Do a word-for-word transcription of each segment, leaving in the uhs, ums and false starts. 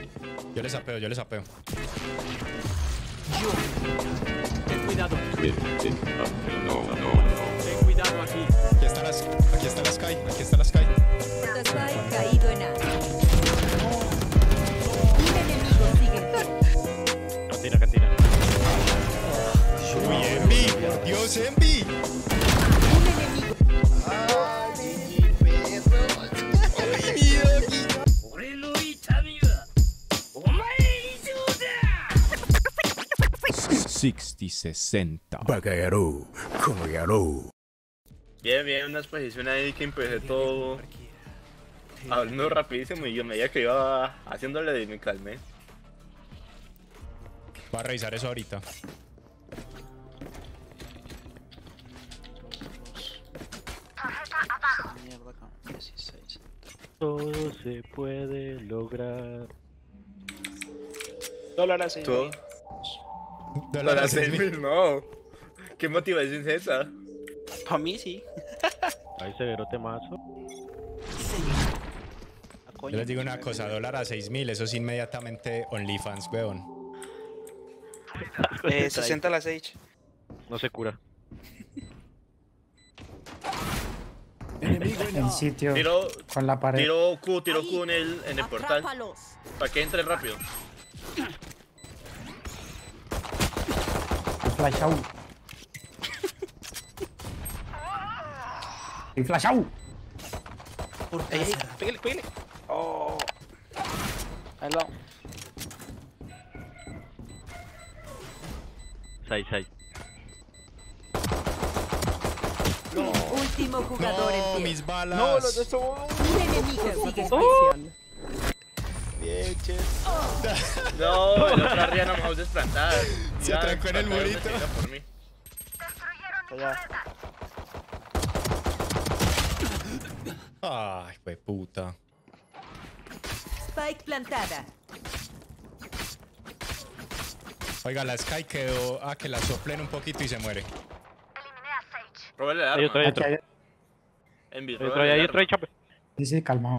Yo les apeo, yo les apeo. Ten cuidado. No, no, no. Ten cuidado aquí. Aquí está la, aquí está la Sky, aquí está la Sky. Spike caído en A. Un enemigo sigue en pie. Cantina, cantina. Uy, Envy, por Dios, Envy. Un enemigo. Ay, mi doggy. sesenta sesenta. Bakayaro, Konoyaro. Bien, bien, una exposición ahí que empecé todo hablando rapidísimo y yo me veía que iba haciéndole y me calmé. Voy a revisar eso ahorita. Mierda, con dieciséis. Todo se puede lograr. Dólar a seis. ¿Tú? Dólar Para a seis mil. seis mil, no. ¿Qué motivación es esa? Para mí sí. Ahí severo temazo. A coño, Yo les digo una me- cosa, dólar a seis mil, eso es inmediatamente OnlyFans, weón. Eh, sesenta la Sage. No se cura. En sitio, Tiro, con la pared. tiro Q, tiro Q en el, en el portal. Atrápalos. Para que entre rápido. Y flash out. Y flash out. Ey, ey, pégale, pégale. Oh. Al lado. seis, seis. Último jugador No, en pie. mis balas. No, los de estos. Un enemigo sigue en Oh. pie. Bien, ches. No, el otro arriba no me va a desplantar. Se Ya, atrancó en el plantaron murito. una chica por mí. Allá. Ay, fue puta. Spike plantada. Oiga, la Sky quedó a que la soplen un poquito y se muere. Róbale el Hay arma. otro, hay Aquí otro. hay... Envy, Hay otro, róbale hay el otro, hay arma. chape. Sí, sí, calmado.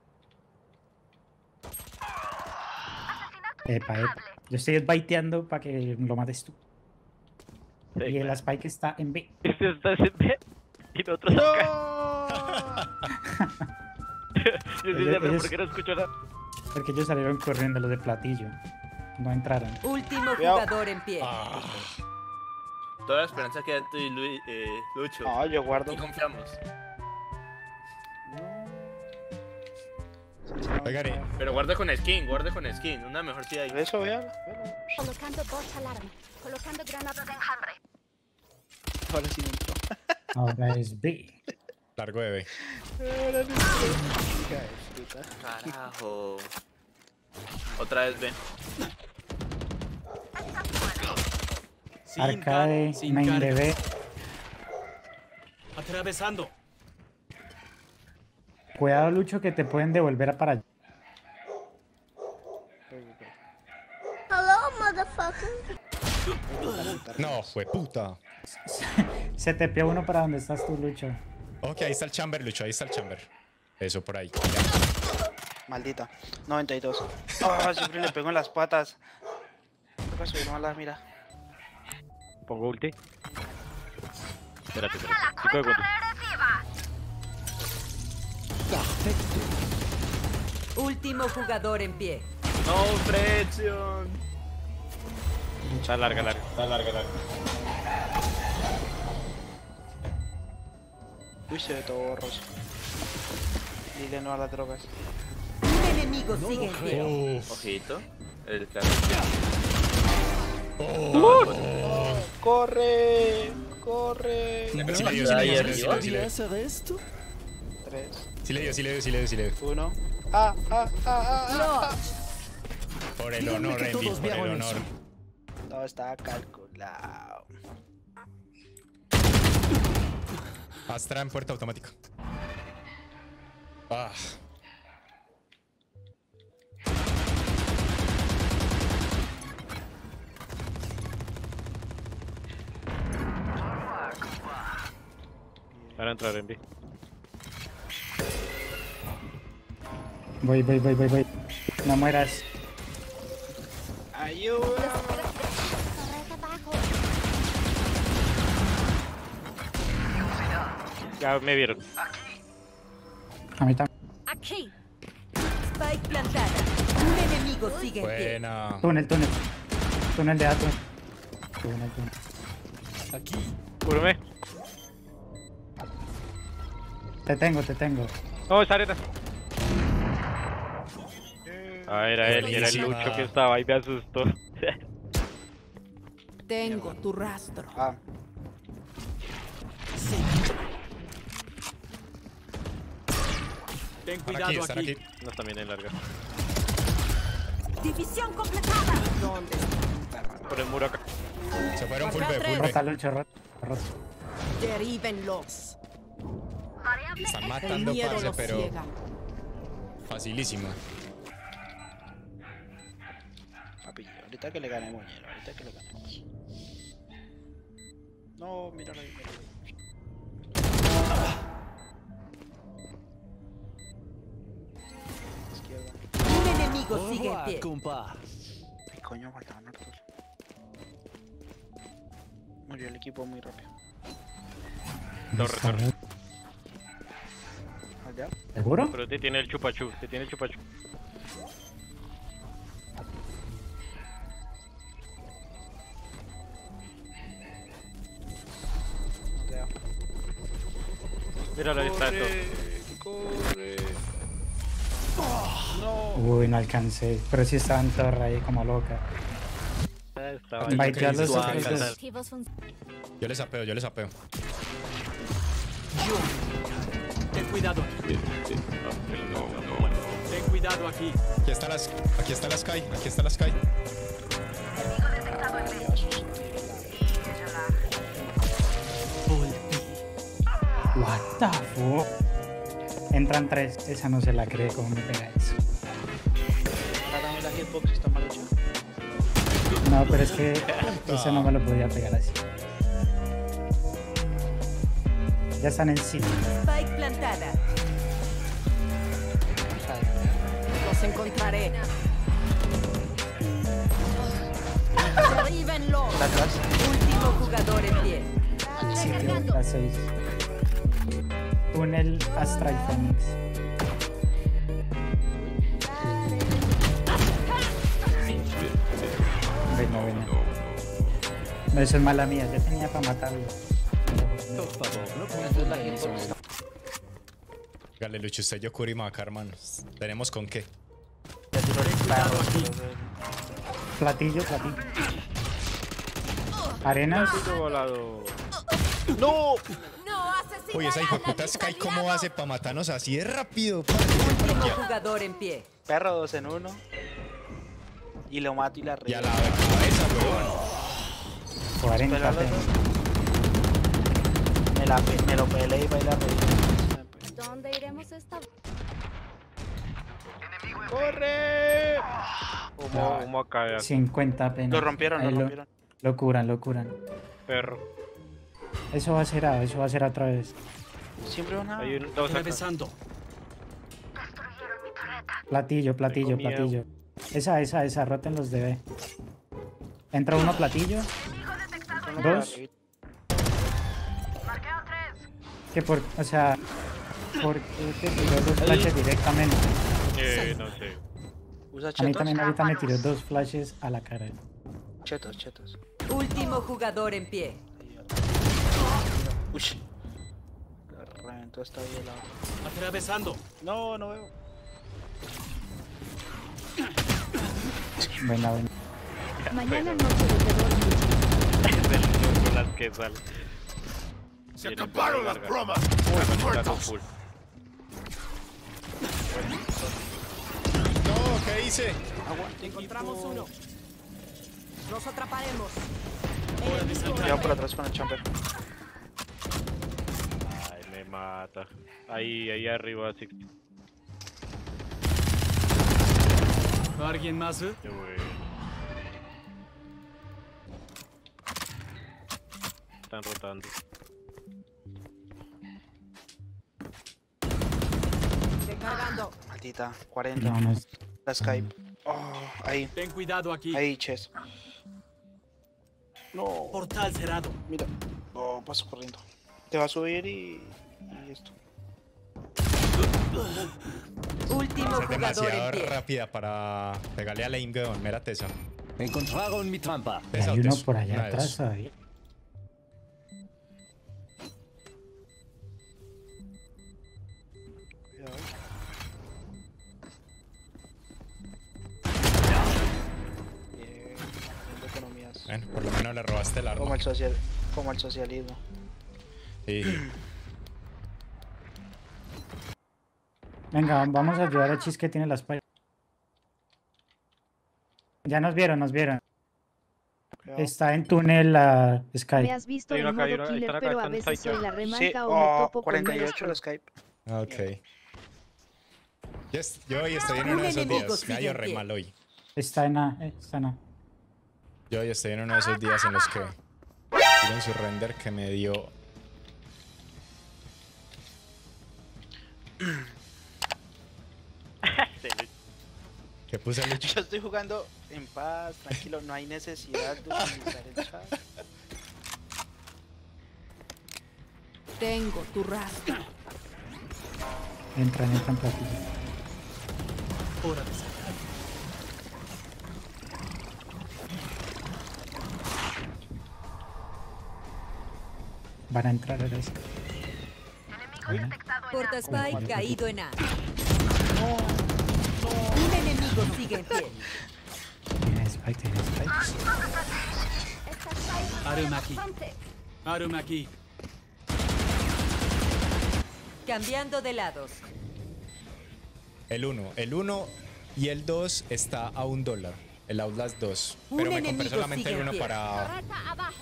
Epa, epa. Yo estoy baiteando para que lo mates tú. Sí, Y el claro. Spike está en B. Este está en B y nosotros acá. Yo sí sé, pero Ellos- ¿por qué no escucho nada? Porque ellos salieron corriendo los de platillo. No entraron. Último Cuidado. jugador en pie. Ah, Toda la esperanza que hay en tú y Lu- eh, Lucho. No, yo guardo. Y confiamos. oigan, eh, Pero guarda con skin, guarda con skin. Una mejor tía ahí. Eso, véalo. Colocando bots alarma. Colocando granadas de enjambre. Ahora sí no entró. Ahora es B. largo de B. Ahora no entró. Hija de puta. Carajo. Otra vez ven. Sin Arcade, car- sin main de carga. B. Atravesando. Cuidado, Lucho, que te pueden devolver a para allá. No, fue puta. Se te pide uno para donde estás tú, Lucho. Ok, ahí está el chamber, Lucho, ahí está el chamber. Eso, por ahí. Maldita. noventa y dos. Ah, siempre le pego en las patas. Toca subir más la mira. Pongo ulti. Espérate, espérate. Cinco de cuántos. Último jugador en pie. No, presión. Está larga, larga. Está larga, larga. Uy, se ve todo borroso. Dile no a las drogas. Un enemigo sigue en pie. Ojito. El carro. ¡Corre! ¡Corre! Sí le dio, sí le dio, sí le dio, sí le dio, sí le dio. hacer esto? Tres, Sí le dio, sí le dio, sí le dio, sí le dio. uno. ¡Ah, ah, ah, ah! ah. Por el Díganme honor, que Envy, todos por el vean honor. eso. Todo está calculado. Astra en puerta automática. Ah. Van a entrar en B. Voy, voy, voy, voy, voy. No mueras. Ayuda. Torreta abajo. Ya me vieron. A mí también. Aquí. Spike plantada. Un enemigo sigue en pie. Buena. Túnel, túnel. Túnel de A, túnel. Túnel, túnel. Cúbreme. Te tengo, te tengo. No, esa arena. Ah, era él y era el Lucho que estaba ahí, me asustó. Tengo tu rastro. Ah, Ten Están cuidado aquí, están aquí. aquí. No, también en larga. División completada. Por el muro acá. Se fueron full B, full B. Rota, Lucho, rota. rota. Derríbenlos. Están El matando, miedo parce, los pero ciega. facilísimo. papi, ahorita que le ganemos, ñero, ahorita que le ganemos. No, míralo ahí, míralo ahí. Izquierda. Un enemigo sigue en pie. Ay, coño, faltaban hartos. Murió el equipo muy rápido. Torre, torre. Allá. ¿Seguro? Pero te tiene el chupachú, te tiene el chupachú. Allá. Míralo, ahí está todo. Corre. No. Uy, no alcancé. Pero sí estaba en torre ahí como loca. Ah, estaba Ahí. Baitear los Suave. otros dos. Activos fun- Yo les apeo, yo les apeo. Ten cuidado. No, no, Ten cuidado aquí. Aquí está las, aquí está la Sky, aquí está la Sky. What the fuck. Entran tres. Esa no se la cree cómo me pega eso. Ahora también la hitbox está mal hecha. No, pero es que eso no me lo podía pegar así. Ya están encima. Spike plantada. Los encontraré. Derríbenlos. Está atrás. Último jugador en pie. Sitio, las seis. Túnel Astral Phoenix. Venga, venga. No, eso es mala mía. Yo tenía para matarlo. Dale, Lucho, usted yo Kurimaca, hermanos. ¿Tenemos con qué? Ya tiró el perro. Platillo, platillo. Arenas. volado. ¡No! No asesinarán Uy, esa hijo de al puta Sky, ¿cómo hace para matarnos así de rápido? Último Ya. jugador en pie. Perro dos en uno. Y lo mato y la Y a río. la cabeza, weón. cuarenta Pero tengo. los- Me, la, pe- me lo peleé y baila reír. ¿Dónde iremos esta vez? ¡Corre! Humo, humo acá, ya. cincuenta apenas. Lo rompieron, Ahí lo rompieron. Lo curan, lo curan. Perro. Eso va a ser A, eso va a ser otra vez. Siempre una. Hay un, dos acá. Atravesando. Platillo, platillo, Tengo miedo. platillo. Esa, esa, esa, roten los de B. Entra uno platillo. Uno Dos. para arriba. Que por, o sea, ¿por qué te tiró dos flashes directamente? Eh, no sé. Usa A mí chetos. también ahorita me tiró dos flashes a la cara. Chetos, chetos. Último jugador en pie. Uy. La reventó esta ahí de lado. Atravesando. No, no veo. Buena, buena. Mañana noche de terror. Es el niño con las que sale. Se acabaron las bromas. Full. No, ¿qué hice? Encontramos uno. Los atraparemos. Cuidado por atrás con el champer. Ay, me mata. Ahí, ahí arriba, así. ¿Alguien más? eh? Qué bueno. Están rotando. Recargando. Maldita. cuarenta. No, no es. La Skype. Oh, Ahí, Ten cuidado aquí. ahí, Ches. No, Portal cerrado. mira. No, paso corriendo. Te va a subir y... y esto. Último Es jugador demasiado en pie. rápida para pegarle a la Ingeon. Mírate esa. Encontraron mi trampa. Y hay Esa, uno tes- por allá una de atrás esas. todavía. Cuidado. Bien, haciendo economías. Bueno, por lo menos le robaste el Como arma. el, social, como el socialismo. Sí. Venga, vamos a ayudar a Chis que tiene la espalda. Ya nos vieron, nos vieron. Cuidado. Está en túnel la Sky. Me has visto Hay en uno acá, hay modo uno- ahí killer, están acá, pero a están veces side soy la Sí, remarca o me oh, topo con cuarenta y meros ocho el Skype. Ok. Yo, es- yo hoy estoy en Un uno de esos enemigo días. Me hallo sigue re en pie. mal hoy. Está en A, eh, está en A. Yo hoy estoy en uno de esos días en los que miren su render que me dio. ¿Qué puse Lucho? Yo estoy jugando en paz, tranquilo, no hay necesidad de utilizar el chat. Tengo tu rastro. Entran, entran platilla. Hora de sacar. Van a entrar a la Sky. Porta Spike caído en A. Un enemigo sigue en pie. Tiene Spike, tiene Spike. Arum aquí. Arum aquí. Cambiando de lados. El uno. El uno y el dos está a un dólar. El Outlast dos. Un Pero me compré enemigo solamente el sigue en uno pie. para. Torreta abajo.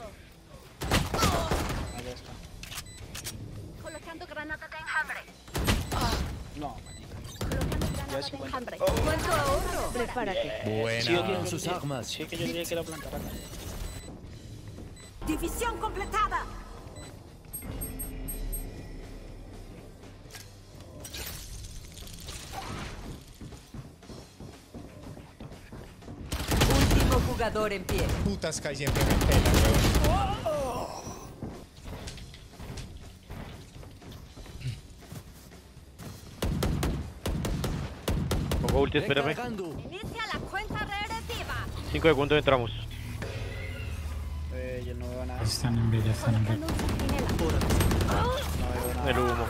Allá está. Colocando granada de enjambre. No, manita. Colocando Ya granada es de cincuenta. enjambre. ¿Cuánto ahorro? Prepárate. Buena. Sí, yo quiero sus que- armas. Sí, que yo diría que era plantar acá. División completada. Último jugador en pie. Puta Sky siempre me pela, weón. Pongo ulti, espérame. Recargando. Inicia la cuenta regresiva. cinco segundos entramos. Eh, yo no veo nada. Están en B, ya están en B. Colocando un centinela. Hora de sacar. No veo nada. El humo.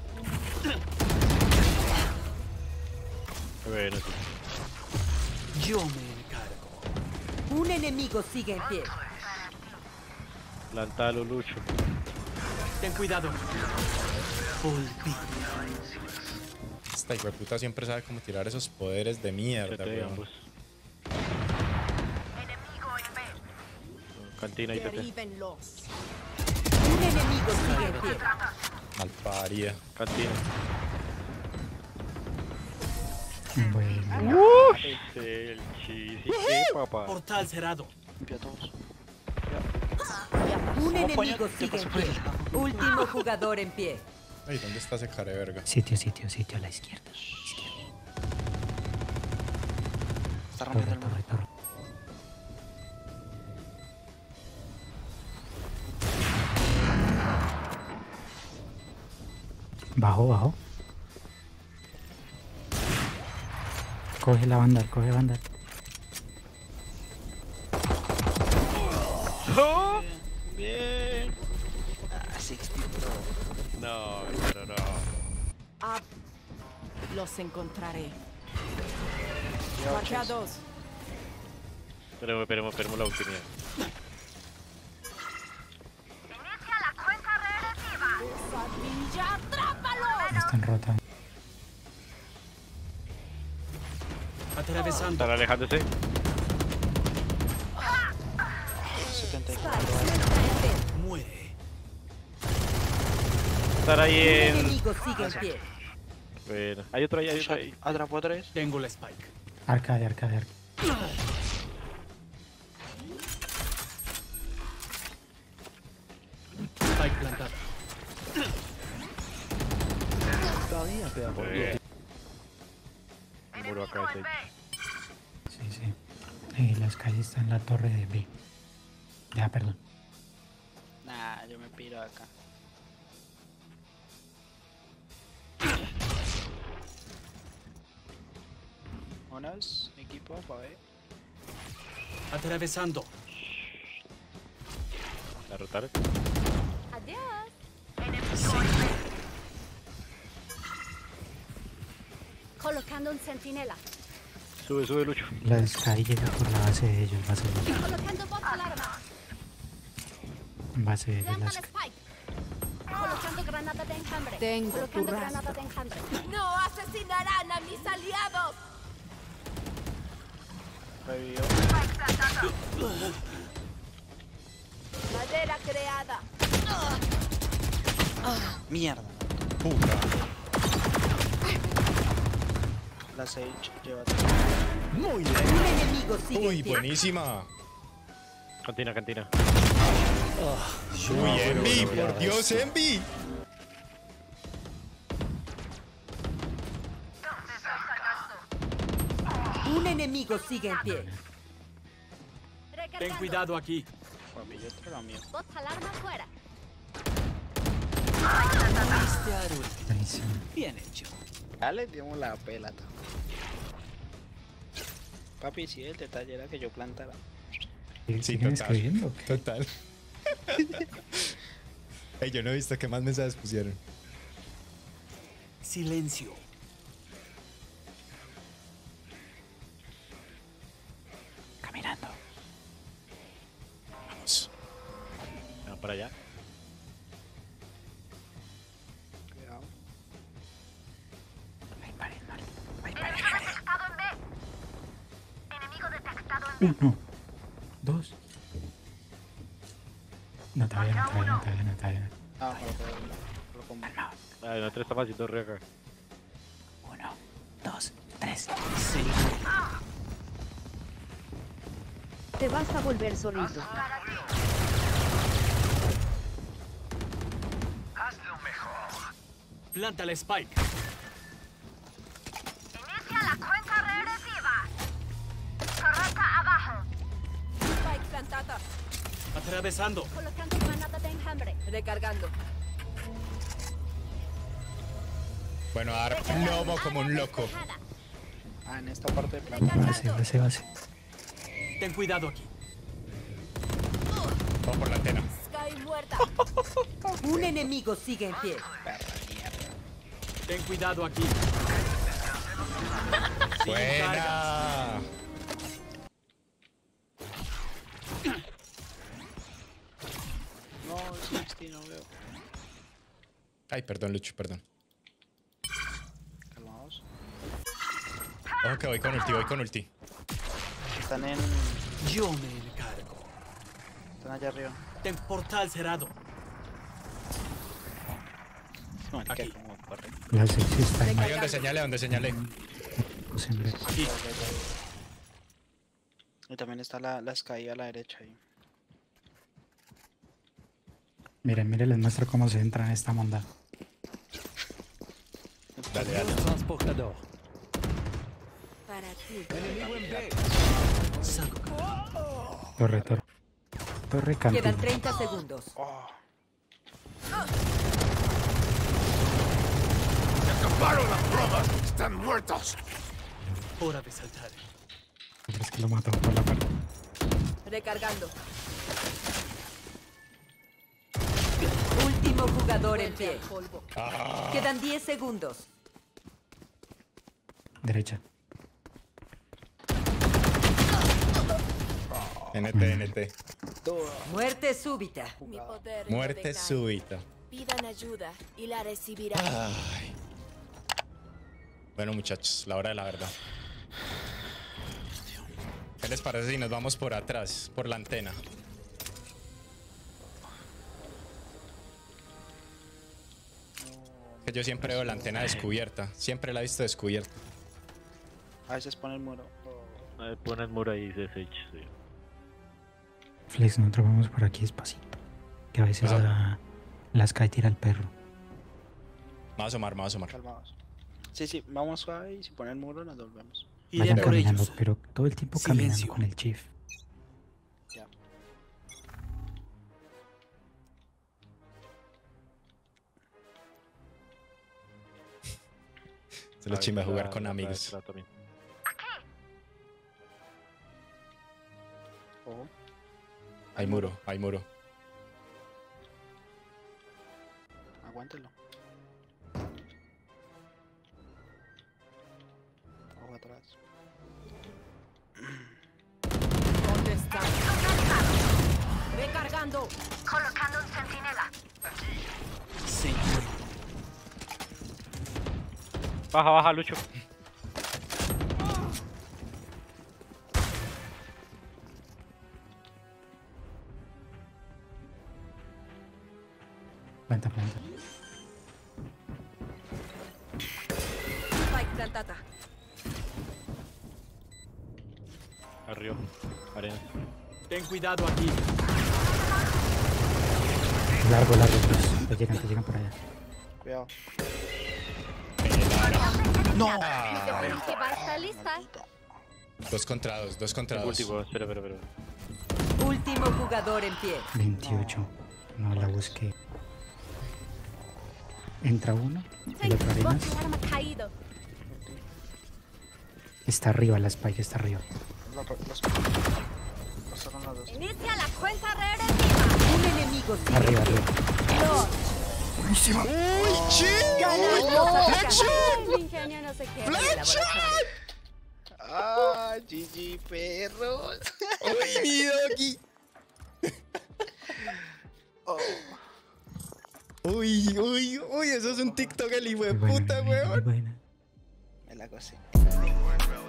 Bueno, Yo me encargo. Un enemigo sigue en pie. plantalo, Lucho. Ten cuidado. Olvida. Esta hijueputa siempre sabe cómo tirar esos poderes de mierda, T T weón. ambos. Cantina y T T. Derríbenlos. Un enemigo sigue en pie. Malparida. Cantina. Bueno, Este, el chis. ¿Y qué, papá? Portal cerrado. Limpia a todos. Un No, enemigo coño, te sigue en pasó por pie. el lado. Último jugador en pie. Ay, ¿dónde está ese care verga? sitio, sitio, sitio a la izquierda. Izquierda. Está Torre, rompiendo el muro. torre, torre. Bajo, bajo. Coge la banda, coge banda. Bien. Ah, sesenta, bro. No, no, no. Ah, los encontraré. Ya, Marchados. Esperemos, esperemos, esperemos la última. Inicia la cuenta regresiva. Están rotando. Atravesando. Están alejándose. setenta y cuatro. Muere. Están ahí Un en. enemigo sigue en pie. Bueno, hay otro ahí, hay otro ahí. Atrapó tres. Tengo la spike. Arcade, arcade, arcade. Spike plantada. Bueno. Muro acá ese. Sí, sí. Eh, las calles están en la torre de B. Ya, perdón. Nah, yo me piro acá. Unos, equipo, pa' ver. Atravesando. La rotar. Adiós. Colocando un centinela. Sube, sube, Lucho. La Sky llega por la base de ellos, base de ellos. Colocando bot alarma. Base de ellos, Planta la la Sky. spike. Colocando granada de enjambre. Tengo Colocando tu granada rastro. de enjambre. ¡No asesinarán a mis aliados! Revivió. Madera creada. Mierda. Puta. La Sage, llévate. Un enemigo sigue Uy, en pie. buenísima. Cantina, cantina. Uy, Envy, por Dios, Envy. Un enemigo sigue en pie. Ten Recargando. cuidado aquí. Papi, yo te lo mío. Bot alarma fuera. Buenísimo. Bien hecho. Ya le dimos la pelata. Papi, si el detalle era que yo plantara. Sí, Sí, ¿siguen total. escribiendo? ¿O qué? Total. Ey, yo no he visto qué más mensajes pusieron. Silencio. Caminando. Vamos. Van para allá. Cuidado. Hay pared mal. Hay pared mal. Uno. Dos. No, todavía no, todavía no, todavía no, todavía no. Ah, pero, pero, pero como- Calmado. Ay, no, tres está fácil, dos re acá. Uno, dos, tres. Te vas a volver solito. Planta la spike. Spike plantata. Atravesando. Colocando granada de enjambre. Recargando. Bueno, a dar lomo como un loco. Despejada. Ah, en esta parte de planta. Base, base, base. Ten cuidado aquí. Vamos por la antena. Sky muerta. Un enemigo sigue en pie. Ten cuidado aquí. Buena. No, sesenta, no veo. Ay, perdón, Lucho, perdón. Calmados. Ojo que voy con ulti, voy con ulti. Están en. Yo me encargo. Están allá arriba. Ten portal cerrado. No, Aquí. aquí. Como corre. La sexy está en Ahí donde señalé, donde señalé. siempre. Aquí. Y también está la, la Sky a la derecha ahí. Miren, miren, les muestro cómo se entra en esta monda. Dale, dale. Transportador. Para ti. Enemigo en B. Torre, torre. Torre Quedan cantina. treinta segundos. Oh, ¡Acabaron las pruebas! ¡Están muertos! Hora de saltar. Es que lo mató por la parte. Recargando. Último jugador en pie. Quedan diez segundos. Derecha. N T, N T. Muerte súbita. Mi poder Muerte súbita. Pidan ayuda y la recibirán. Ay. Bueno, muchachos, la hora de la verdad. ¿Qué les parece si nos vamos por atrás, por la antena? Que yo siempre veo la antena descubierta. Siempre la he visto descubierta. a veces pone el muro. Oh, A ver, pon el muro ahí, C S H, sí. Flex, nosotros vamos por aquí despacito. Que a veces la, la Sky tira el perro. Me va a asomar, me va a asomar. calmados. Sí, sí, vamos suave y si pone el muro nos volvemos. Iré Vayan por caminando, ellos. pero todo el tiempo caminando Silencio. con el chief. Ya. Se lo chimba jugar con amigos. Ojo. Hay muro, hay muro. Aguántelo. Ojo atrás. ¿Dónde están? Recargando. Colocando un centinela. Señor. Baja, baja, Lucho. Planta, planta. Spike plantata. Arriba. Arena. Ten cuidado aquí. Largo, largo, pues. Te llegan, te llegan por allá. Cuidado. No. Que va a estar lista. Dos contra dos, dos contra dos. Último, espera, espera, espera. Último jugador en pie. veintiocho. No la busqué. Entra uno. El otro arenas. Bot alarma caído. Está arriba, la spike está arriba. La- los- Pasaron las dos. Inicia la cuenta regresiva. Un enemigo sigue. Arriba, arriba. Dos. Buenísima. Ganando. El ingenio no se queda. Ah, G G, perros. ¡Uy, mi doggy! Oh. Uy, uy, uy, eso es un TikTok el hijo de Muy buena, puta, muy weón. buena. Me la gocé.